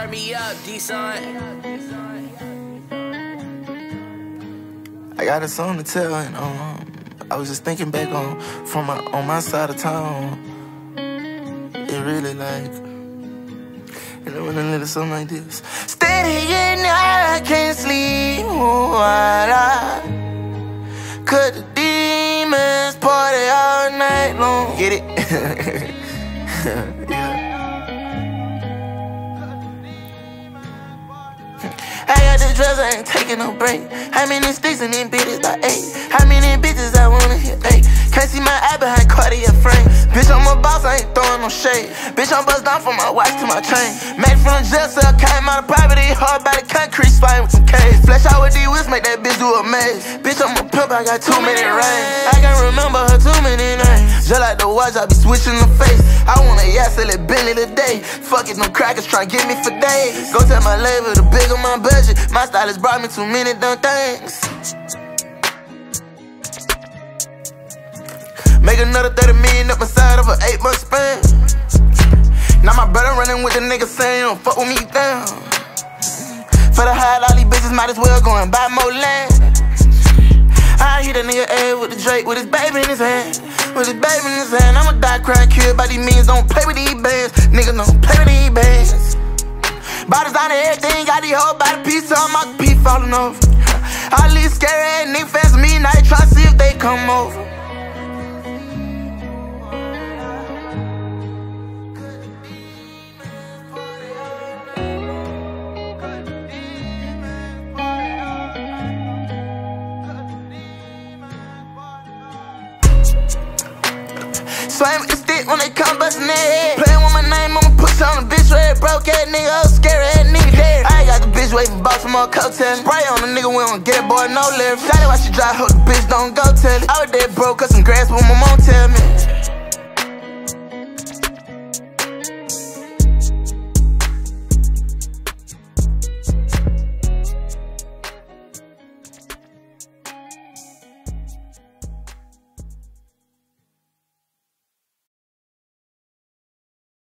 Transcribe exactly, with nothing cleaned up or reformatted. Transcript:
Turn me up, DeSean. I got a song to tell, and um, I was just thinking back on from my on my side of town. It really like, and I want a little something like this. Steady at night, I can't sleep. While I cut the demons party all night long. Get it? Yeah. I got the drugs, I ain't taking no break. How many sticks and then bitches by eight? How many bitches I wanna hit eight? Can't see my eye behind Cartier frames. Bitch, I'm a boss, I ain't throwing no shade. Bitch, I'm bust down from my watch to my chain. Made from the jail cell, came out of poverty, hard by the concrete, spine with some K's. Flash out with D-Whiz, make that bitch do a maze. Bitch, I'm a pimp, I got too many rings. I can't remember her too many names. Just like the watch, I be switching the face. I want a yacht, sell it Bentley today. Fuck it, no crackers try get me for days. Go tell my label to bigger my budget. My stylist brought me too many dumb things. Make another thirty million up inside of an eight month span. Now my brother running with the nigga saying, don't fuck with me down. For the high, all these bitches might as well go and buy more land. I hit a nigga head with the Drake with his baby in his hand. With his baby in his hand, I'ma die crying, killed by these means. Don't play with these bands, niggas don't play with these bands. Bodies on everything, got these whole body piece on my pee falling over. All these scary ass niggas fans of me, now they try to see if they come over. Swing with the stick when they come bustin' their head. Playin' with my name, I'ma push on a bitch red. Broke ass nigga, oh scary ass nigga dead. I ain't got the bitch waiting, bought some more coattails. Spray on the nigga, we don't get it, boy, no lift. Shawty why she dry, hope the bitch don't go tell it. I was dead broke, cause some grass, what my mom tell me.